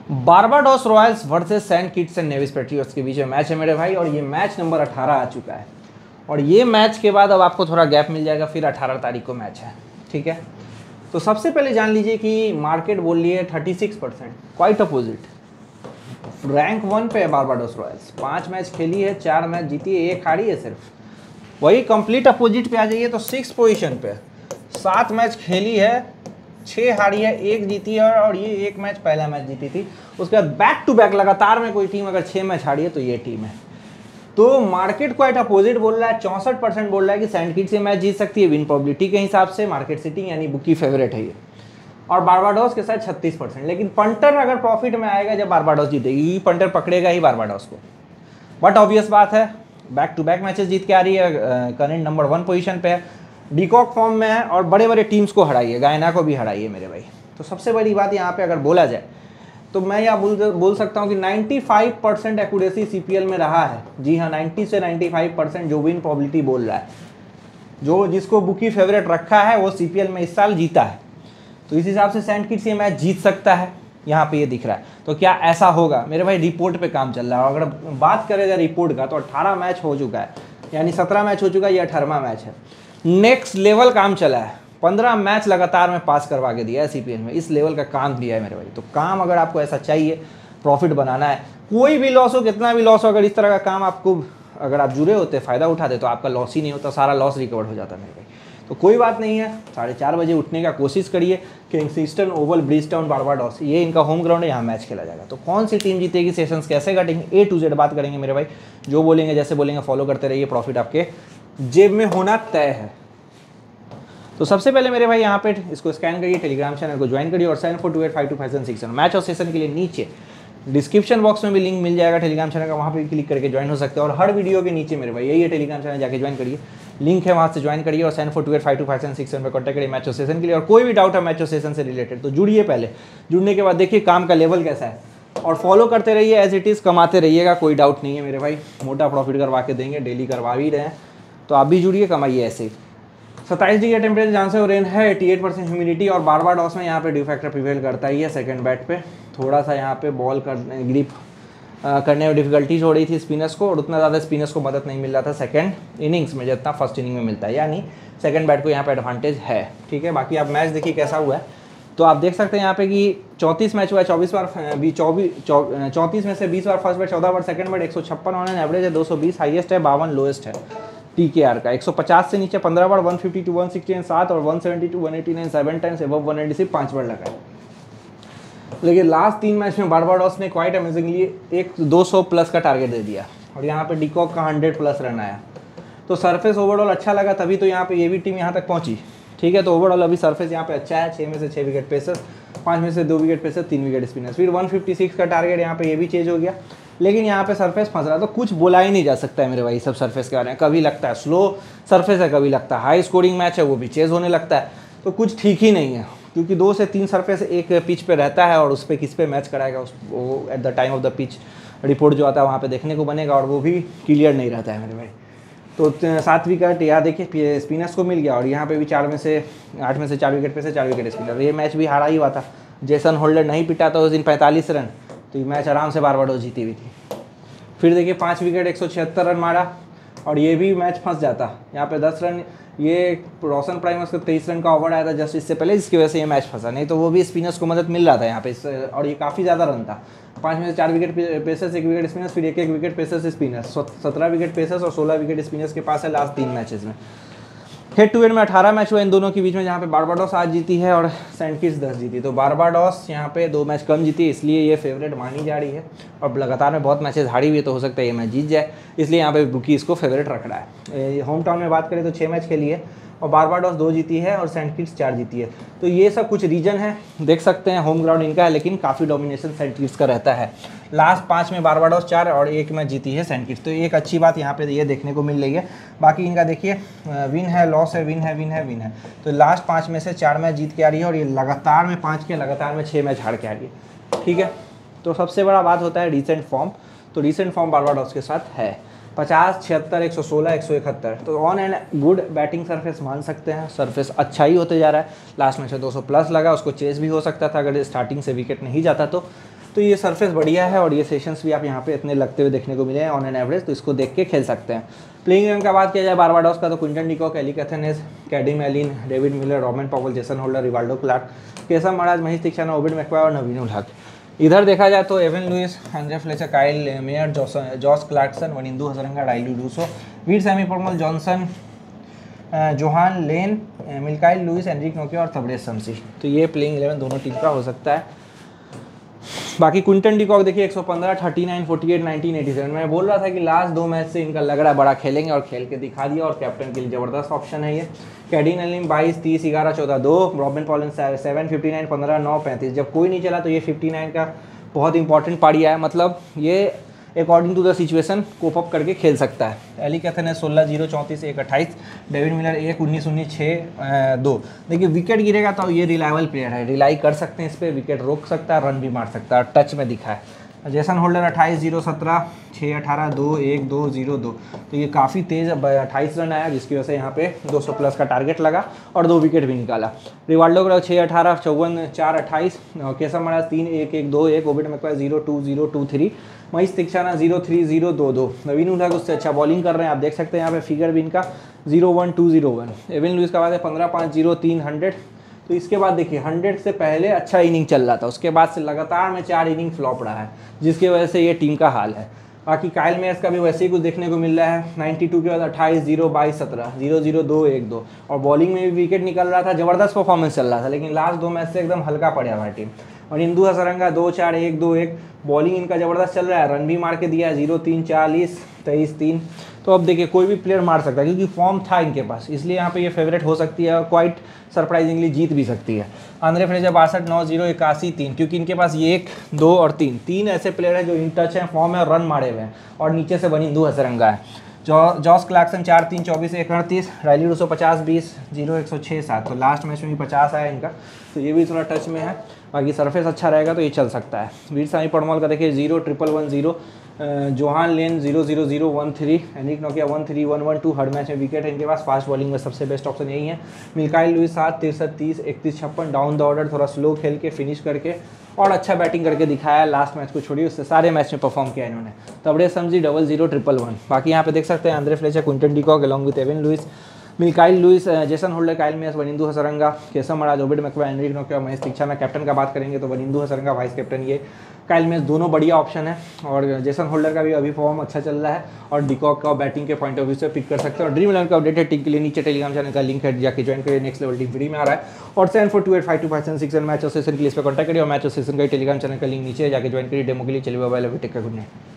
Barbados Royals versus Saint Kitts and Nevis Patriots के बीच में मैच है मेरे भाई, और ये मैच नंबर 18 आ चुका है। और ये मैच के बाद अब आपको थोड़ा गैप मिल जाएगा, फिर 18 तारीख को मैच है, ठीक है। तो सबसे पहले जान लीजिए कि मार्केट बोल रही है 36%, क्वाइट अपोजिट। रैंक 1 पे है बारबाडोस रॉयल्स, 5 मैच खेली है, 4 मैच जीती है, 1 हारी है सिर्फ। वही कंप्लीट अपोजिट पे आ जाइए तो 6 पोजीशन पे 7 मैच खेली है, 6 हारी है, 1 जीती है, और ये 1 मैच पहला मैच जीती थी। उसके बाद बैक टू बैक लगातार में कोई टीम अगर 6 मैच हारी है तो ये टीम है। तो मार्केट क्वाइट अपोजिट बोल रहा है, 64% बोल रहा है कि सेंट किट्स ये मैच जीत सकती है विन प्रोबेबिलिटी के हिसाब से, मार्केट सिटिंग यानी बुकी फेवरेट है ये। और बारबाडोस के साथ 36%। लेकिन पंटर अगर प्रॉफिट में आएगा जब बारबाडोस जीतेगी, पंटर पकड़ेगा ही बारबाडोस को। बट ऑब्वियस बात है, बैक टू बैक मैचेस जीत के आ रही है, करंट नंबर 1 पोजीशन पे है, डीकॉक फॉर्म में है, और बड़े बड़े टीम्स को हराई है, गायना को भी हराई है मेरे भाई। तो सबसे बड़ी बात यहाँ पे अगर बोला जाए तो मैं यह बोल सकता हूँ कि 95% एक्यूरेसी सीपीएल में रहा है। जी हाँ, 90 से 95% जो विन प्रोबेबिलिटी बोल रहा है, जो जिसको बुकी फेवरेट रखा है वो सीपीएल में इस साल जीता है। तो इस हिसाब से सेंट किट्स ये मैच जीत सकता है, यहाँ पे ये दिख रहा है। तो क्या ऐसा होगा मेरे भाई? रिपोर्ट पे काम चल रहा है। और अगर बात करें रिपोर्ट का तो 18 मैच हो चुका है, यानी 17 मैच हो चुका है, ये 18वां मैच है। नेक्स्ट लेवल काम चला है, 15 मैच लगातार में पास करवा के दिया है सीपीएल में, इस लेवल का काम दिया है मेरे भाई। तो काम अगर आपको ऐसा चाहिए, प्रॉफिट बनाना है, कोई भी लॉस हो, कितना भी लॉस हो, अगर इस तरह का काम आपको, अगर आप जुड़े होते, फ़ायदा उठाते, तो आपका लॉस ही नहीं होता, सारा लॉस रिकवर हो जाता मेरे भाई। तो कोई बात नहीं है, 4:30 बजे उठने का कोशिश करिए। किंगस्टन ओवल ब्रिजटाउन बारबाडोस, ये इनका होम ग्राउंड है, यहाँ मैच खेला जाएगा। तो कौन सी टीम जीतेगी, सेशंस कैसे कटेंगे, A to Z बात करेंगे मेरे भाई। जो बोलेंगे, जैसे बोलेंगे फॉलो करते रहिए, प्रॉफिट आपके जेब में होना तय है। तो सबसे पहले मेरे भाई यहाँ पे इसको स्कैन करिए, टेलीग्राम चैनल को ज्वाइन करिए, और 7428525767 मैच और सेशन के लिए नीचे डिस्क्रिप्शन बॉक्स में भी लिंक मिल जाएगा टेलीग्राम चैनल का, वहाँ पे क्लिक करके ज्वाइन हो सकते हैं। और हर वीडियो के नीचे मेरे भाई यही है टेलीग्राम चैनल, जाके ज्वाइन करिए, लिंक है, वहाँ से ज्वाइन करिए, और 7428525767 पर कॉन्टैक्ट करिए मैच और सेशन के लिए। और कोई भी डाउट है मैच और सेशन से रिलेटेड तो जुड़िए, पहले जुड़ने के बाद देखिए काम का लेवल कैसा है, और फॉलो करते रहिए, एज इट इज़ कमाते रहिएगा, कोई डाउट नहीं है मेरे भाई। मोटा प्रॉफिट करवा के देंगे, डेली करवा ही रहे हैं, तो आप भी जुड़िए, कमाइए ऐसे ही। 27 डिग्री टेम्परेचर जहाँ से रेन है, 88% ह्यूमिडिटी, और बारबाडोस में यहाँ पे ड्यू फैक्टर प्रिवेल करता ही है। सेकंड बैट पे थोड़ा सा यहाँ पे बॉल करने, ग्रिप करने में डिफिकल्टीज हो रही थी स्पिनर्स को, और उतना ज़्यादा स्पिनर्स को मदद नहीं मिल रहा था सेकंड इनिंग्स में जितना फर्स्ट इनिंग में मिलता है, यानी सेकंड बैट को यहाँ पे एडवांटेज है, ठीक है। बाकी आप मैच देखिए कैसा हुआ है, तो आप देख सकते हैं यहाँ पे कि 34 मैच हुआ है, 34 में से 20 बार फर्स्ट बैट, 14 बार सेकंड बैट, 156 ऑन एवरेज है, 220 हाईएस्ट है, 52 लोएस्ट है टीकेआर का, 150 से नीचे 15 बार, 150 to 169 7, और 170 to 189 7 टाइम्स, एबव 180 से 5 बार लगा है। लेकिन लास्ट 3 मैच में बारबाडोस ने क्वाइट अमेजिंगली एक 200 प्लस का टारगेट दे दिया, और यहाँ पे डीकॉक का 100 प्लस रन आया। तो सरफेस ओवरऑल अच्छा लगा, तभी तो यहाँ पे ये भी टीम यहाँ तक पहुंची, ठीक है। तो ओवरऑल अभी सरफेस यहाँ पे अच्छा है, 6 में से 6 विकेट पेसर्स, 5 में से 2 विकेट पेसर्स, 3 विकेट स्पिनर्स, फिर 156 का टारगेट यहाँ पे ये भी चेंज हो गया। लेकिन यहाँ पे सरफेस फंस रहा, तो कुछ बोला ही नहीं जा सकता है मेरे भाई सब सरफेस के बारे में। कभी लगता है स्लो सरफेस है, कभी लगता है हाई स्कोरिंग मैच है, वो भी चेज होने लगता है। तो कुछ ठीक ही नहीं है, क्योंकि 2 से 3 सरफेस एक पिच पे रहता है, और उस पर किस पे मैच कराएगा वो at the time of the pitch report जो आता है वहाँ पे देखने को बनेगा, और वो भी क्लियर नहीं रहता है मेरे भाई। तो 7 विकेट यहाँ देखिए स्पिनर्स को मिल गया, और यहाँ पे भी 8 में से 4 विकेट पे से 4 विकेट स्पिनर। ये मैच भी हारा ही हुआ था, जेसन होल्डर नहीं पिटा था उस दिन 45 रन, तो ये मैच आराम से बारबाडोस जीती हुई थी। फिर देखिए 5 विकेट 176 रन मारा, और ये भी मैच फंस जाता। यहाँ पे 10 रन, ये रोशन प्राइमर्स का 23 रन का ओवर आया था जस्ट इससे पहले, जिसकी वजह से ये मैच फंसा, नहीं तो वो भी स्पिनर्स को मदद मिल रहा था यहाँ पे, और ये काफ़ी ज़्यादा रन था। 5 में से 4 विकेट पेसर्स, 1 विकेट स्पिनर्स, फिर 1 wicket pacers spinners, 17 wicket pacers और 16 विकेट स्पिनर्स के पास है लास्ट 3 मैचेस में। हेड टू हेड में 18 मैच हुआ इन दोनों के बीच में, जहाँ पे बारबाडोस आज जीती है और सेंट किट्स 10 जीती। तो बारबाडोस यहाँ पे 2 मैच कम जीती, इसलिए ये फेवरेट मानी जा रही है, और लगातार में बहुत मैचेस हारी हुई है, तो हो सकता है ये मैच जीत जाए, इसलिए यहाँ पे बुकी इसको फेवरेट रख रहा है। होम टाउन में बात करें तो 6 मैच खेली है, और बारबाडोस 2 जीती है, और सेंट किट्स 4 जीती है। तो ये सब कुछ रीजन है, देख सकते हैं होम ग्राउंड इनका है, लेकिन काफ़ी डोमिनेशन सेंट किट्स का रहता है। लास्ट 5 में बारबाडोस 4 और 1 मैच जीती है सेंट किट्स, तो एक अच्छी बात यहाँ पे ये देखने को मिल रही है। बाकी इनका देखिए विन है, लॉस है, विन है, विन है, विन है। तो लास्ट 5 में से 4 मैच जीत के आ रही है, और ये लगातार में 5 के लगातार में 6 मैच हार के आ रही है, ठीक है। तो सबसे बड़ा बात होता है रिसेंट फॉर्म, तो रिसेंट फॉर्म बारबाडोस के साथ है 50, 76, 116, 171। तो on and good batting surface मान सकते हैं, सरफेस अच्छा ही होते जा रहा है। लास्ट मैच में 200 प्लस लगा, उसको चेस भी हो सकता था अगर स्टार्टिंग से विकेट नहीं जाता तो। तो ये सरफेस बढ़िया है और ये सेशंस भी आप यहाँ पे इतने लगते हुए देखने को मिले हैं ऑन एन एवरेज, तो इसको देख के खेल सकते हैं। प्लेइंग 11 का बात किया जाए बारबाडोस का, तो Quinton de Kock, Alick Athanaze, Kadeem Alleyne, David Miller, Rovman Powell, Jason Holder, Rivaldo Clarke, Keshav Maharaj, Maheesh Theekshana, Obed McCoy और नवीन उल हक। इधर देखा जाए तो Evin Lewis, Andre Fletcher, Kyle Mayers, Josh Clarkson, Wanindu Hasaranga, Rilee Rossouw, Veerasammy Permaul, Johnson, Johann Layne, Mikyle Louis, Anrich नोकिया और तबरेज शमसी। तो ये playing 11 दोनों टीम का हो सकता है। बाकी क्विंटन डिकॉक देखिए 115, 39, 48, 19, 87। मैं बोल रहा था कि लास्ट 2 मैच से इनका लग रहा है बड़ा खेलेंगे और खेल के दिखा दिया, और कैप्टन के लिए ज़बरदस्त ऑप्शन है ये। Kadeem Alleyne 22, 30, 11, 14, 2, Rovman Powell 7, 59, 15, 9, 35। जब कोई नहीं चला तो ये 59 का बहुत इंपॉर्टेंट पारिया है, मतलब ये according to the situation cope up करके खेल सकता है। एली कैथन 16, 0, 34, 1, 28, डेविड मिलर 1, 19, 19, 6, 2। देखिए विकेट गिरेगा तो ये रिलायबल प्लेयर है, रिलाई कर सकते हैं इस पर, विकेट रोक सकता है, रन भी मार सकता है, टच में दिखा है। Jason Holder 28, 0, 17, 6, 18, 2, 1, 2, 0, 2। तो ये काफ़ी तेज़ 28 रन आया, जिसकी वजह से यहाँ पे 200 प्लस का टारगेट लगा और 2 विकेट भी निकाला। रिवाल्डो का 6, 18, 54, 4, 28, केशव महाराज 3, 1, 1, 2, 1, ओबिड मैकवायर 0, 2, 0, 2, 3, महेश तीक्षाना 0, 3, 0, 2, 2। नवीन उल हक उससे अच्छा बॉलिंग कर रहे हैं, आप देख सकते हैं यहाँ पे फिगर भी इनका 0, 1, 2, 0, 1। एवन लुइस का बाद है 15, 5, 0, 3, 100। तो इसके बाद देखिए 100 से पहले अच्छा इनिंग चल रहा था, उसके बाद से लगातार में 4 इनिंग फ्लॉप रहा है, जिसकी वजह से ये टीम का हाल है। बाकी काइल मेयर्स का भी वैसे ही कुछ देखने को मिल रहा है। 92 के बाद 28, 0, 22, 17, 0, 0, 2, 1, 2। और बॉलिंग में भी विकेट निकल रहा था, ज़बरदस्त परफॉर्मेंस चल रहा था, लेकिन लास्ट 2 मैच से एकदम हल्का पड़ा हुआ है टीम। और इंदू हसरंगा 2, 4, 1, 2, 1। बॉलिंग इनका ज़बरदस्त चल रहा है, रन भी मार के दिया 0, 3, 40, 23, 3। तो अब देखिए कोई भी प्लेयर मार सकता है, क्योंकि फॉर्म था इनके पास, इसलिए यहाँ पे ये फेवरेट हो सकती है और क्वाइट सरप्राइजिंगली जीत भी सकती है। Andre Fletcher 62, 9, 0, 81, 3। क्योंकि इनके पास ये 1, 2 और 3 ऐसे प्लेयर हैं जो इन टच हैं, फॉर्म है और रन मारे हुए हैं, और नीचे से वनिंदु हसरंगा है। Josh Clarkson 4, 3, 24, 1, 38, Rilee Rossouw 50, 20, 0, 106, 7। तो लास्ट मैच में भी 50 आया इनका, तो ये भी थोड़ा टच में है। बाकी सरफेस अच्छा रहेगा तो ये चल सकता है। वीर साई परमल का देखिए 0, 111, 0, जोहान लेन 0, 0, 0, 1, 3, एनिक नोकिया 1, 3, 1, 1, 2। हर मैच में विकेट है इनके पास, फास्ट बॉलिंग में सबसे बेस्ट ऑप्शन यही है। Mikyle Louis 7, 63, 30, 31, 56। Down the order थोड़ा स्लो खेल के फिनिश करके और अच्छा बैटिंग करके दिखाया। लास्ट मैच को छोड़िए, उससे सारे मैच में परफॉर्म किया इन्होंने। तबरेज शमसी 00, 111। बाकी यहाँ पे देख सकते हैं Andre Fletcher, Quinton de Kock along with Evin Lewis, Mikyle Louis, Jason Holder, Kyle Mayers, Wanindu Hasaranga, Keshav Maharaj, Obed McCoy, Anrich नोकिया, महेश तीक्षाना। कैप्टन का बात करेंगे तो वनिंदु हसरंगा वाइस कैप्टन, ये काइल मेयर्स, दोनों बढ़िया ऑप्शन है। और जेसन होल्डर का भी अभी फॉर्म अच्छा चल रहा है, और डिकॉक का बैटिंग के पॉइंट ऑफ व्यू से पिक कर सकते हैं। और ड्रीम 11 का अपडेटेड टीम के लिए नीचे टेलीग्राम चैनल का लिंक है, जाके ज्वाइन करिए। नेक्स्ट लेवल टीम फ्री में आ रहा है। और 74285257 मैच सेशन के लिए इस पर कॉन्टैक्ट करिए, और मैच सेशन का टेलीग्राम चैनल का लिंक नीचे है, जाके ज्वाइन करिए डेमो के लिए। चलिए bye bye, take care, good night.